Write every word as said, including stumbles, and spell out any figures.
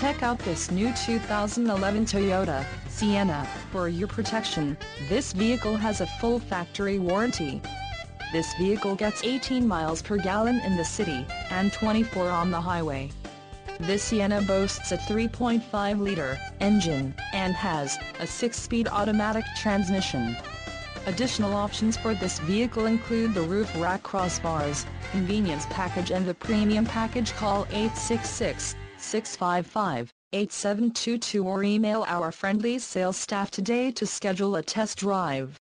Check out this new two thousand eleven Toyota Sienna. For your protection, this vehicle has a full factory warranty. This vehicle gets eighteen miles per gallon in the city, and twenty-four on the highway. This Sienna boasts a three point five liter engine, and has a six-speed automatic transmission. Additional options for this vehicle include the roof rack crossbars, convenience package and the premium package. Call eight six six, six five five, eight seven two two or email our friendly sales staff today to schedule a test drive.